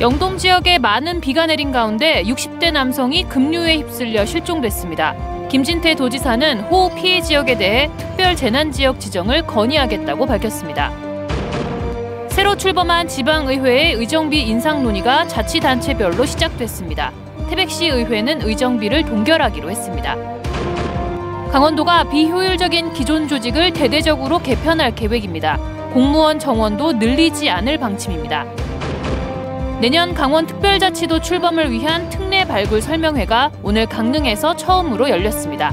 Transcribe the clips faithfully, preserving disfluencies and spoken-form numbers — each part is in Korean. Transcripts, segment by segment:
영동 지역에 많은 비가 내린 가운데 육십 대 남성이 급류에 휩쓸려 실종됐습니다. 김진태 도지사는 호우 피해 지역에 대해 특별 재난지역 지정을 건의하겠다고 밝혔습니다. 새로 출범한 지방의회의 의정비 인상 논의가 자치단체별로 시작됐습니다. 태백시의회는 의정비를 동결하기로 했습니다. 강원도가 비효율적인 기존 조직을 대대적으로 개편할 계획입니다. 공무원 정원도 늘리지 않을 방침입니다. 내년 강원특별자치도 출범을 위한 특례 발굴 설명회가 오늘 강릉에서 처음으로 열렸습니다.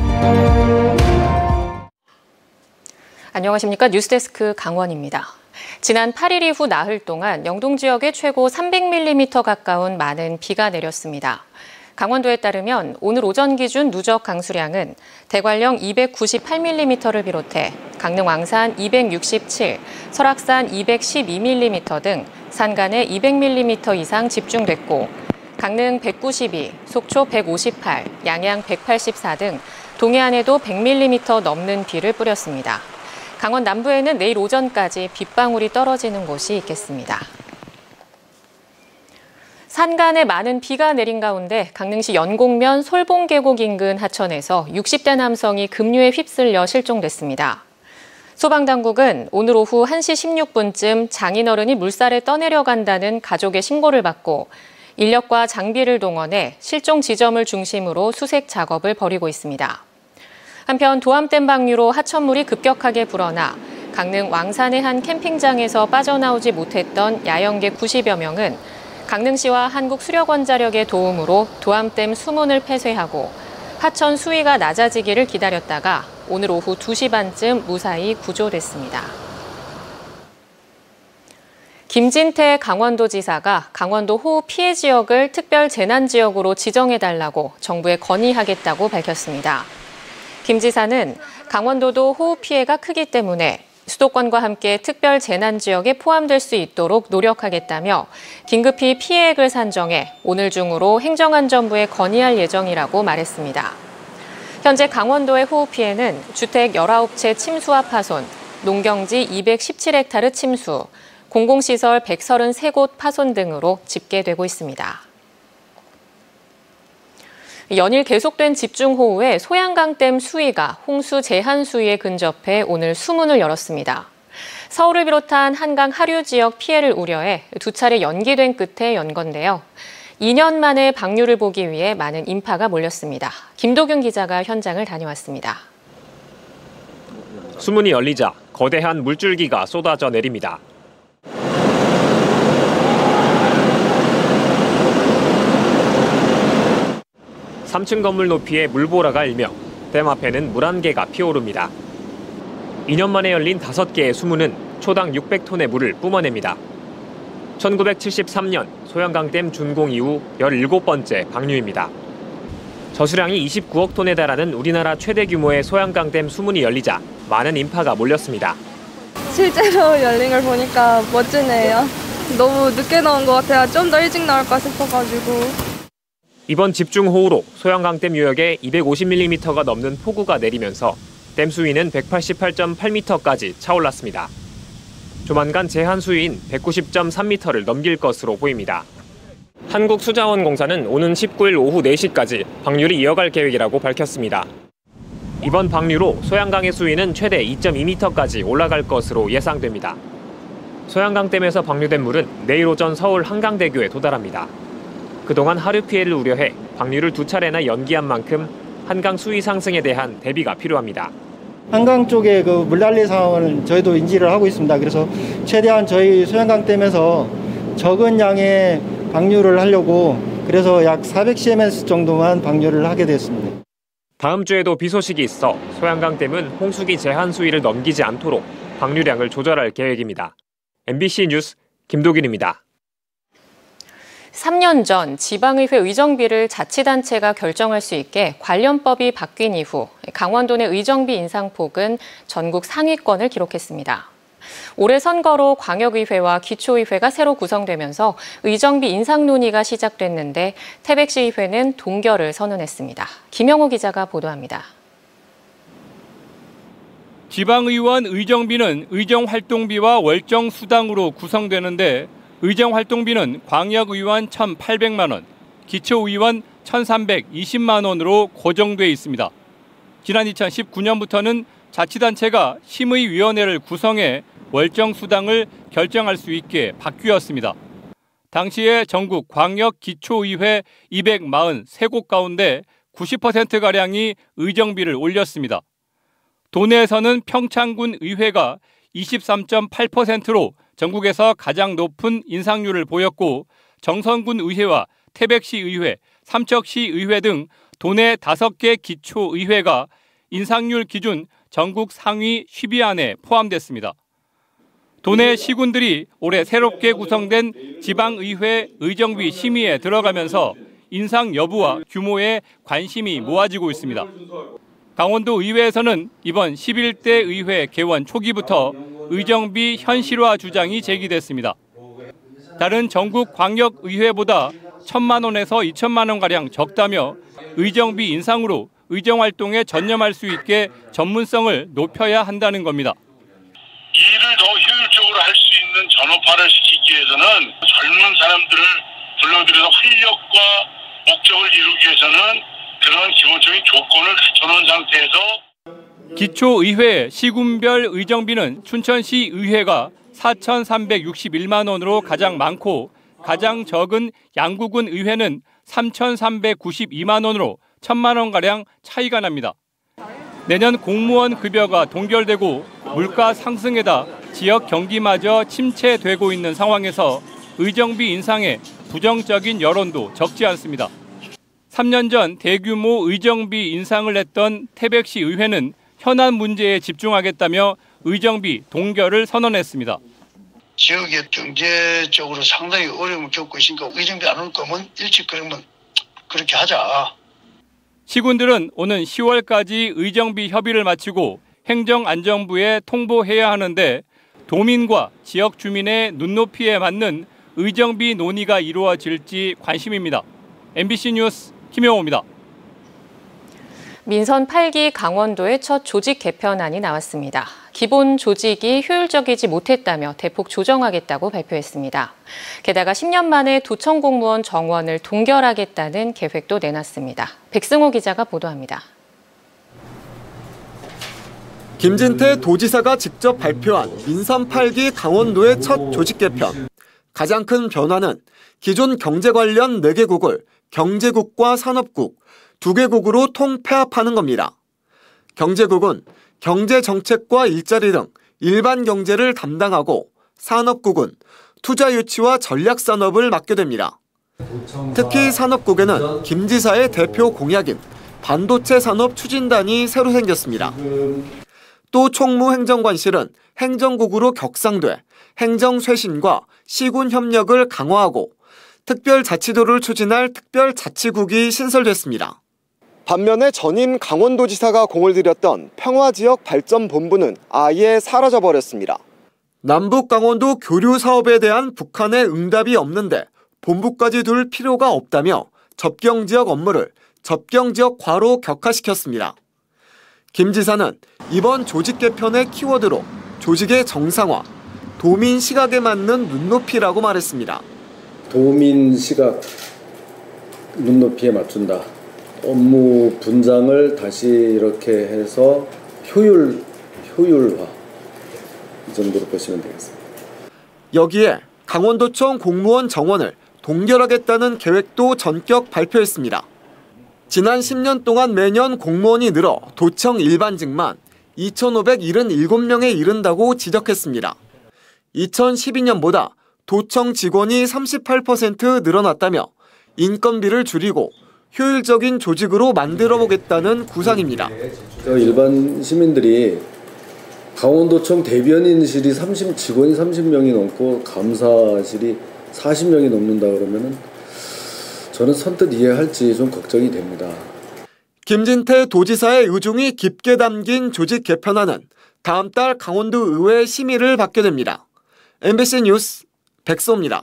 안녕하십니까. 뉴스데스크 강원입니다. 지난 팔 일 이후 나흘 동안 영동 지역에 최고 삼백 밀리미터 가까운 많은 비가 내렸습니다. 강원도에 따르면 오늘 오전 기준 누적 강수량은 대관령 이백구십팔 밀리미터를 비롯해 강릉 왕산 이백육십칠, 설악산 이백십이 밀리미터 등 산간에 이백 밀리미터 이상 집중됐고 강릉 백구십이, 속초 백오십팔, 양양 백팔십사 등 동해안에도 백 밀리미터 넘는 비를 뿌렸습니다. 강원 남부에는 내일 오전까지 빗방울이 떨어지는 곳이 있겠습니다. 산간에 많은 비가 내린 가운데 강릉시 연곡면 솔봉계곡 인근 하천에서 육십 대 남성이 급류에 휩쓸려 실종됐습니다. 소방당국은 오늘 오후 한 시 십육 분쯤 장인어른이 물살에 떠내려간다는 가족의 신고를 받고 인력과 장비를 동원해 실종 지점을 중심으로 수색 작업을 벌이고 있습니다. 한편 도암댐 방류로 하천물이 급격하게 불어나 강릉 왕산의 한 캠핑장에서 빠져나오지 못했던 야영객 구십여 명은 강릉시와 한국수력원자력의 도움으로 도암댐 수문을 폐쇄하고 하천 수위가 낮아지기를 기다렸다가 오늘 오후 두 시 반쯤 무사히 구조됐습니다. 김진태 강원도지사가 강원도 호우 피해 지역을 특별 재난지역으로 지정해달라고 정부에 건의하겠다고 밝혔습니다. 김 지사는 강원도도 호우 피해가 크기 때문에 수도권과 함께 특별 재난지역에 포함될 수 있도록 노력하겠다며 긴급히 피해액을 산정해 오늘 중으로 행정안전부에 건의할 예정이라고 말했습니다. 현재 강원도의 호우 피해는 주택 열아홉 채 침수와 파손, 농경지 이백십칠 헥타르 침수, 공공시설 백삼십삼 곳 파손 등으로 집계되고 있습니다. 연일 계속된 집중호우에 소양강댐 수위가 홍수 제한 수위에 근접해 오늘 수문을 열었습니다. 서울을 비롯한 한강 하류 지역 피해를 우려해 두 차례 연기된 끝에 연 건데요. 이 년 만에 방류를 보기 위해 많은 인파가 몰렸습니다. 김도균 기자가 현장을 다녀왔습니다. 수문이 열리자 거대한 물줄기가 쏟아져 내립니다. 삼 층 건물 높이의 물보라가 일며 댐 앞에는 물 한 개가 피오릅니다. 이 년 만에 열린 다섯 개의 수문은 초당 육백 톤의 물을 뿜어냅니다. 천구백칠십삼 년 소양강댐 준공 이후 열일곱 번째 방류입니다. 저수량이 이십구억 톤에 달하는 우리나라 최대 규모의 소양강댐 수문이 열리자 많은 인파가 몰렸습니다. 실제로 열린 걸 보니까 멋지네요. 너무 늦게 나온 것 같아요. 좀 더 일찍 나올까 싶어가지고. 이번 집중호우로 소양강댐 유역에 이백오십 밀리미터가 넘는 폭우가 내리면서 댐 수위는 백팔십팔 점 팔 미터까지 차올랐습니다. 조만간 제한 수위인 백구십 점 삼 미터를 넘길 것으로 보입니다. 한국수자원공사는 오는 십구 일 오후 네 시까지 방류를 이어갈 계획이라고 밝혔습니다. 이번 방류로 소양강의 수위는 최대 이 점 이 미터까지 올라갈 것으로 예상됩니다. 소양강댐에서 방류된 물은 내일 오전 서울 한강대교에 도달합니다. 그동안 하류 피해를 우려해 방류를 두 차례나 연기한 만큼 한강 수위 상승에 대한 대비가 필요합니다. 한강 쪽에 그 물난리 상황을 저희도 인지를 하고 있습니다. 그래서 최대한 저희 소양강댐에서 적은 양의 방류를 하려고 그래서 약 사백 씨엠에스 정도만 방류를 하게 됐습니다. 다음 주에도 비 소식이 있어 소양강댐은 홍수기 제한 수위를 넘기지 않도록 방류량을 조절할 계획입니다. 엠비씨 뉴스 김도균입니다. 삼 년 전 지방의회 의정비를 자치단체가 결정할 수 있게 관련법이 바뀐 이후 강원도 내 의정비 인상폭은 전국 상위권을 기록했습니다. 올해 선거로 광역의회와 기초의회가 새로 구성되면서 의정비 인상 논의가 시작됐는데 태백시의회는 동결을 선언했습니다. 김영호 기자가 보도합니다. 지방의원 의정비는 의정활동비와 월정수당으로 구성되는데 의정활동비는 광역의원 천팔백만 원, 기초의원 천삼백이십만 원으로 고정돼 있습니다. 지난 이천십구 년부터는 자치단체가 심의위원회를 구성해 월정수당을 결정할 수 있게 바뀌었습니다. 당시에 전국 광역기초의회 이백사십삼 곳 가운데 구십 퍼센트가량이 의정비를 올렸습니다. 도내에서는 평창군 의회가 이십삼 점 팔 퍼센트로 전국에서 가장 높은 인상률을 보였고 정선군 의회와 태백시 의회, 삼척시 의회 등 도내 다섯 개 기초의회가 인상률 기준 전국 상위 십 위 안에 포함됐습니다. 도내 시군들이 올해 새롭게 구성된 지방의회 의정비 심의에 들어가면서 인상 여부와 규모에 관심이 모아지고 있습니다. 강원도 의회에서는 이번 십일 대 의회 개원 초기부터 의정비 현실화 주장이 제기됐습니다. 다른 전국 광역의회보다 천만 원에서 이천만 원가량 적다며 의정비 인상으로 의정활동에 전념할 수 있게 전문성을 높여야 한다는 겁니다. 일을 더 효율적으로 할 수 있는 전업화를 시키기 위해서는 젊은 사람들을 불러들여서 활력과 목적을 이루기 위해서는 그런 기본적인 조건을 갖춰놓은 상태에서 기초의회 시군별 의정비는 춘천시 의회가 사천삼백육십일만 원으로 가장 많고 가장 적은 양구군 의회는 삼천삼백구십이만 원으로 천만 원가량 차이가 납니다. 내년 공무원 급여가 동결되고 물가 상승에다 지역 경기마저 침체되고 있는 상황에서 의정비 인상에 부정적인 여론도 적지 않습니다. 삼 년 전 대규모 의정비 인상을 했던 태백시 의회는 현안 문제에 집중하겠다며 의정비 동결을 선언했습니다. 지역의 경제적으로 상당히 어려움을 겪고 있으니까 의정비 안 올 거면 일찍 그러면 그렇게 하자. 시군들은 오는 시월까지 의정비 협의를 마치고 행정안전부에 통보해야 하는데 도민과 지역 주민의 눈높이에 맞는 의정비 논의가 이루어질지 관심입니다. 엠비씨 뉴스 김영호입니다. 민선 팔 기 강원도의 첫 조직 개편안이 나왔습니다. 기본 조직이 효율적이지 못했다며 대폭 조정하겠다고 발표했습니다. 게다가 십 년 만에 도청 공무원 정원을 동결하겠다는 계획도 내놨습니다. 백승호 기자가 보도합니다. 김진태 도지사가 직접 발표한 민선 팔 기 강원도의 첫 조직 개편. 가장 큰 변화는 기존 경제 관련 네 개국을 경제국과 산업국, 두 개국으로 통폐합하는 겁니다. 경제국은 경제정책과 일자리 등 일반 경제를 담당하고 산업국은 투자 유치와 전략산업을 맡게 됩니다. 특히 산업국에는 김 지사의 대표 공약인 반도체 산업 추진단이 새로 생겼습니다. 또 총무행정관실은 행정국으로 격상돼 행정쇄신과 시군 협력을 강화하고 특별자치도를 추진할 특별자치국이 신설됐습니다. 반면에 전임 강원도지사가 공을 들였던 평화지역발전본부는 아예 사라져버렸습니다. 남북 강원도 교류 사업에 대한 북한의 응답이 없는데 본부까지 둘 필요가 없다며 접경지역 업무를 접경지역화로 격화시켰습니다. 김 지사는 이번 조직 개편의 키워드로 조직의 정상화, 도민 시각에 맞는 눈높이라고 말했습니다. 도민 시각 눈높이에 맞춘다. 업무 분장을 다시 이렇게 해서 효율, 효율화 이 정도로 보시면 되겠습니다. 여기에 강원도청 공무원 정원을 동결하겠다는 계획도 전격 발표했습니다. 지난 십 년 동안 매년 공무원이 늘어 도청 일반직만 이천오백칠십칠 명에 이른다고 지적했습니다. 이천십이 년보다 도청 직원이 삼십팔 퍼센트 늘어났다며 인건비를 줄이고 효율적인 조직으로 만들어보겠다는 구상입니다. 일반 시민들이 강원도청 대변인실이 삼십, 직원이 삼십 명이 넘고 감사실이 사십 명이 넘는다 그러면은 저는 선뜻 이해할지 좀 걱정이 됩니다. 김진태 도지사의 의중이 깊게 담긴 조직 개편안은 다음 달 강원도 의회 심의를 받게 됩니다. 엠비씨 뉴스 백소입니다.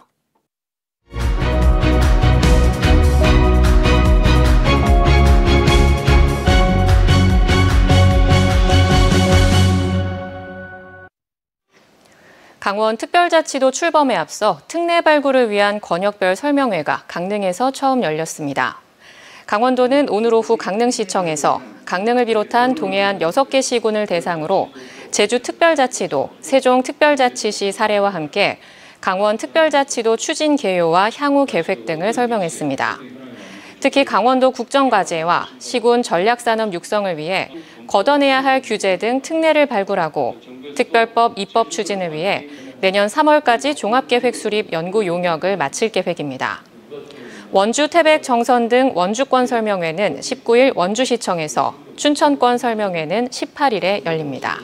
강원특별자치도 출범에 앞서 특례 발굴을 위한 권역별 설명회가 강릉에서 처음 열렸습니다. 강원도는 오늘 오후 강릉시청에서 강릉을 비롯한 동해안 여섯 개 시군을 대상으로 제주특별자치도, 세종특별자치시 사례와 함께 강원특별자치도 추진 개요와 향후 계획 등을 설명했습니다. 특히 강원도 국정과제와 시군 전략산업 육성을 위해 걷어내야 할 규제 등 특례를 발굴하고 특별법 입법 추진을 위해 내년 삼월까지 종합계획 수립 연구 용역을 마칠 계획입니다. 원주, 태백, 정선 등 원주권 설명회는 십구 일 원주시청에서, 춘천권 설명회는 십팔 일에 열립니다.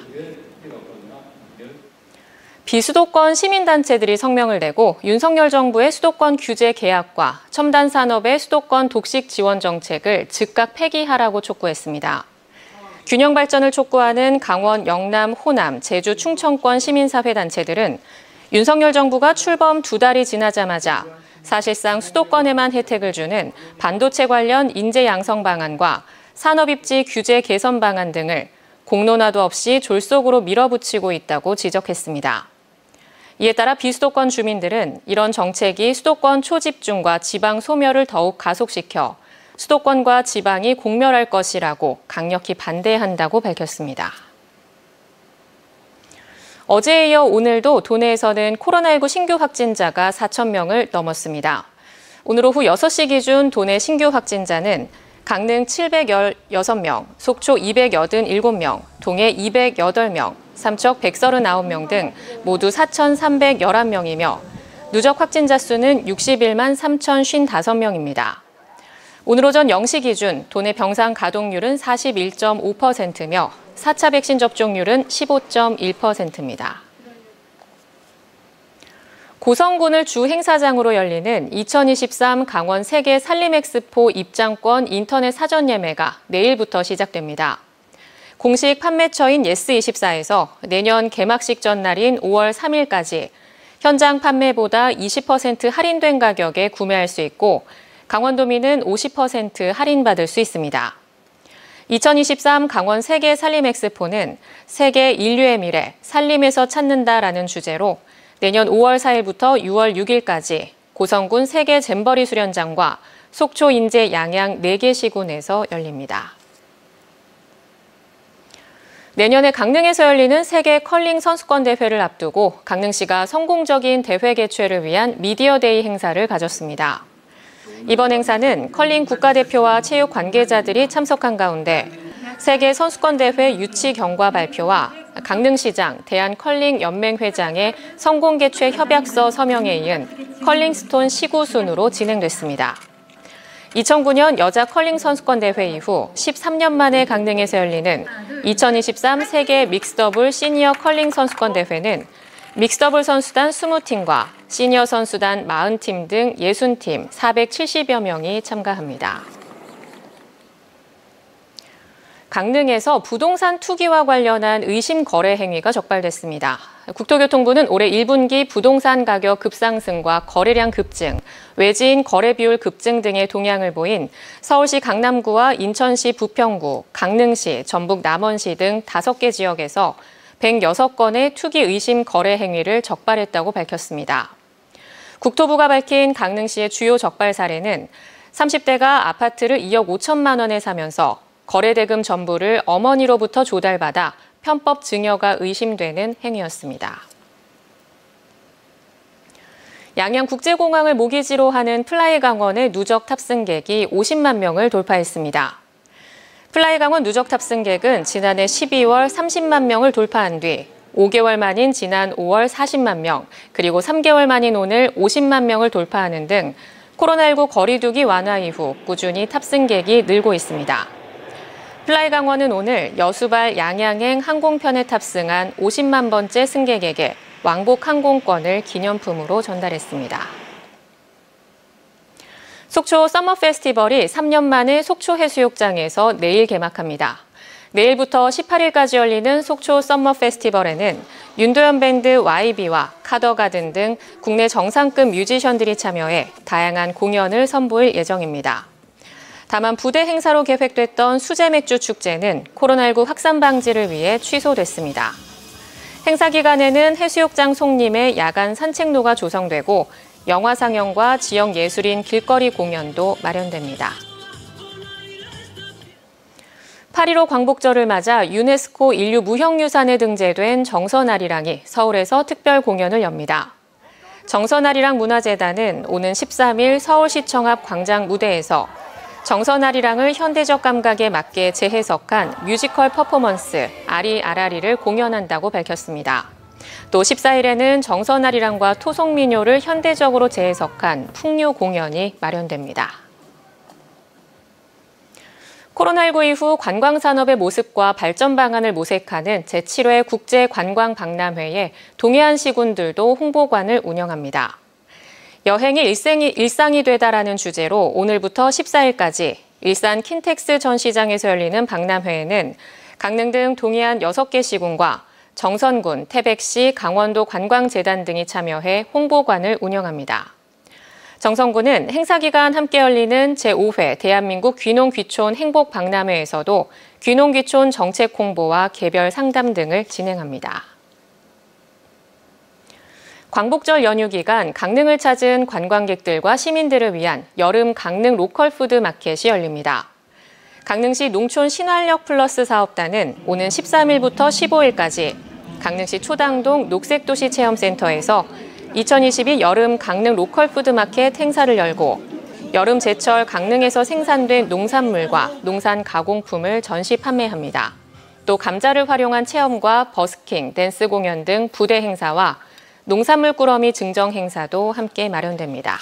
비수도권 시민단체들이 성명을 내고 윤석열 정부의 수도권 규제 개혁과 첨단 산업의 수도권 독식 지원 정책을 즉각 폐기하라고 촉구했습니다. 균형 발전을 촉구하는 강원, 영남, 호남, 제주, 충청권 시민사회단체들은 윤석열 정부가 출범 두 달이 지나자마자 사실상 수도권에만 혜택을 주는 반도체 관련 인재 양성 방안과 산업입지 규제 개선 방안 등을 공론화도 없이 졸속으로 밀어붙이고 있다고 지적했습니다. 이에 따라 비수도권 주민들은 이런 정책이 수도권 초집중과 지방 소멸을 더욱 가속시켜 수도권과 지방이 공멸할 것이라고 강력히 반대한다고 밝혔습니다. 어제에 이어 오늘도 도내에서는 코로나십구 신규 확진자가 사천 명을 넘었습니다. 오늘 오후 여섯 시 기준 도내 신규 확진자는 강릉 칠백십육 명, 속초 이백팔십칠 명, 동해 이백팔 명, 삼척 백삼십구 명 등 모두 사천삼백십일 명이며 누적 확진자 수는 육십일만 삼천오십오 명입니다. 오늘 오전 영 시 기준 도내 병상 가동률은 사십일 점 오 퍼센트며 사 차 백신 접종률은 십오 점 일 퍼센트입니다. 고성군을 주 행사장으로 열리는 이천이십삼 강원 세계 산림엑스포 입장권 인터넷 사전 예매가 내일부터 시작됩니다. 공식 판매처인 예스이십사에서 내년 개막식 전날인 오월 삼 일까지 현장 판매보다 이십 퍼센트 할인된 가격에 구매할 수 있고 강원도민은 오십 퍼센트 할인받을 수 있습니다. 이천이십삼 강원 세계 산림엑스포는 세계 인류의 미래, 산림에서 찾는다라는 주제로 내년 오월 사 일부터 유월 육 일까지 고성군 세계 잼버리 수련장과 속초, 인제, 양양 네 개 시군에서 열립니다. 내년에 강릉에서 열리는 세계 컬링 선수권 대회를 앞두고 강릉시가 성공적인 대회 개최를 위한 미디어데이 행사를 가졌습니다. 이번 행사는 컬링 국가대표와 체육 관계자들이 참석한 가운데 세계 선수권 대회 유치 경과 발표와 강릉시장, 대한컬링연맹회장의 성공 개최 협약서 서명에 이은 컬링스톤 시구 순으로 진행됐습니다. 이천구 년 여자 컬링 선수권 대회 이후 십삼 년 만에 강릉에서 열리는 이천이십삼 세계 믹스더블 시니어 컬링 선수권 대회는 믹스더블 선수단 이십 팀과 시니어 선수단 사십 팀 등 육십 팀 사백칠십여 명이 참가합니다. 강릉에서 부동산 투기와 관련한 의심 거래 행위가 적발됐습니다. 국토교통부는 올해 일 분기 부동산 가격 급상승과 거래량 급증, 외지인 거래 비율 급증 등의 동향을 보인 서울시 강남구와 인천시 부평구, 강릉시, 전북 남원시 등 다섯 개 지역에서 백육 건의 투기 의심 거래 행위를 적발했다고 밝혔습니다. 국토부가 밝힌 강릉시의 주요 적발 사례는 삼십 대가 아파트를 이억 오천만 원에 사면서 거래대금 전부를 어머니로부터 조달받아 편법 증여가 의심되는 행위였습니다. 양양국제공항을 모기지로 하는 플라이강원의 누적 탑승객이 오십만 명을 돌파했습니다. 플라이강원 누적 탑승객은 지난해 십이월 삼십만 명을 돌파한 뒤 오 개월 만인 지난 오월 사십만 명, 그리고 삼 개월 만인 오늘 오십만 명을 돌파하는 등 코로나십구 거리두기 완화 이후 꾸준히 탑승객이 늘고 있습니다. 플라이강원은 오늘 여수발 양양행 항공편에 탑승한 오십만 번째 승객에게 왕복 항공권을 기념품으로 전달했습니다. 속초 서머 페스티벌이 삼 년 만에 속초 해수욕장에서 내일 개막합니다. 내일부터 십팔 일까지 열리는 속초 서머 페스티벌에는 윤도현 밴드 와이비와 카더가든 등 국내 정상급 뮤지션들이 참여해 다양한 공연을 선보일 예정입니다. 다만 부대 행사로 계획됐던 수제 맥주 축제는 코로나십구 확산 방지를 위해 취소됐습니다. 행사 기간에는 해수욕장 송림에 야간 산책로가 조성되고 영화 상영과 지역 예술인 길거리 공연도 마련됩니다. 팔일오 광복절을 맞아 유네스코 인류 무형유산에 등재된 정선아리랑이 서울에서 특별 공연을 엽니다. 정선아리랑 문화재단은 오는 십삼 일 서울시청 앞 광장 무대에서 정선아리랑을 현대적 감각에 맞게 재해석한 뮤지컬 퍼포먼스 아리아라리를 공연한다고 밝혔습니다. 또 십사 일에는 정선아리랑과 토속민요를 현대적으로 재해석한 풍류 공연이 마련됩니다. 코로나십구 이후 관광산업의 모습과 발전 방안을 모색하는 제칠 회 국제관광박람회에 동해안 시군들도 홍보관을 운영합니다. 여행이 일생이, 일상이 되다라는 주제로 오늘부터 십사 일까지 일산 킨텍스 전시장에서 열리는 박람회에는 강릉 등 동해안 여섯 개 시군과 정선군, 태백시, 강원도 관광재단 등이 참여해 홍보관을 운영합니다. 정선군은 행사 기간 함께 열리는 제오 회 대한민국 귀농귀촌 행복박람회에서도 귀농귀촌 정책 홍보와 개별 상담 등을 진행합니다. 광복절 연휴 기간 강릉을 찾은 관광객들과 시민들을 위한 여름 강릉 로컬 푸드 마켓이 열립니다. 강릉시 농촌 신활력 플러스 사업단은 오는 십삼 일부터 십오 일까지 강릉시 초당동 녹색도시체험센터에서 이천이십이 여름 강릉 로컬 푸드 마켓 행사를 열고 여름 제철 강릉에서 생산된 농산물과 농산 가공품을 전시 판매합니다. 또 감자를 활용한 체험과 버스킹, 댄스 공연 등 부대 행사와 농산물 꾸러미 증정 행사도 함께 마련됩니다.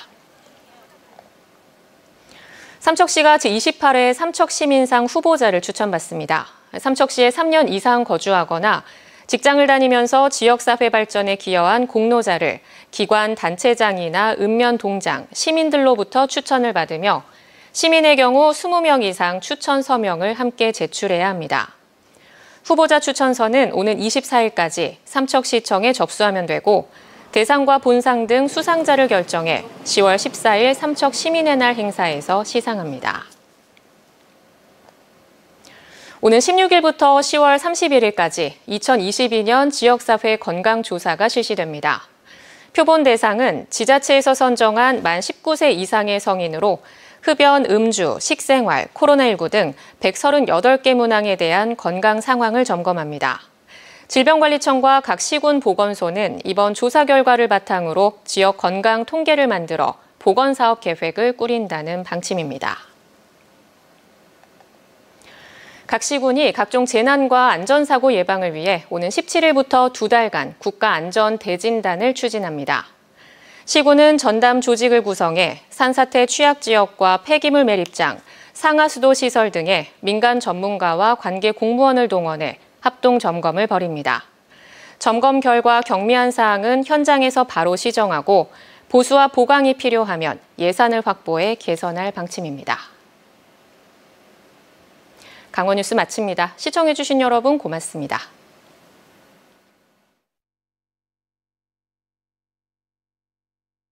삼척시가 제이십팔 회 삼척시민상 후보자를 추천받습니다. 삼척시에 삼 년 이상 거주하거나 직장을 다니면서 지역사회 발전에 기여한 공로자를 기관 단체장이나 읍면동장, 시민들로부터 추천을 받으며 시민의 경우 이십 명 이상 추천 서명을 함께 제출해야 합니다. 후보자 추천서는 오는 이십사 일까지 삼척시청에 접수하면 되고 대상과 본상 등 수상자를 결정해 시월 십사 일 삼척시민의 날 행사에서 시상합니다. 오는 십육 일부터 시월 삼십일 일까지 이천이십이 년 지역사회 건강조사가 실시됩니다. 표본 대상은 지자체에서 선정한 만 십구 세 이상의 성인으로 흡연, 음주, 식생활, 코로나십구 등 백삼십팔 개 문항에 대한 건강 상황을 점검합니다. 질병관리청과 각 시군 보건소는 이번 조사 결과를 바탕으로 지역 건강 통계를 만들어 보건사업 계획을 꾸린다는 방침입니다. 각 시군이 각종 재난과 안전사고 예방을 위해 오는 십칠 일부터 두 달간 국가안전대진단을 추진합니다. 시군은 전담 조직을 구성해 산사태 취약지역과 폐기물 매립장, 상하수도 시설 등의 민간 전문가와 관계 공무원을 동원해 합동 점검을 벌입니다. 점검 결과 경미한 사항은 현장에서 바로 시정하고 보수와 보강이 필요하면 예산을 확보해 개선할 방침입니다. 강원뉴스 마칩니다. 시청해주신 여러분 고맙습니다.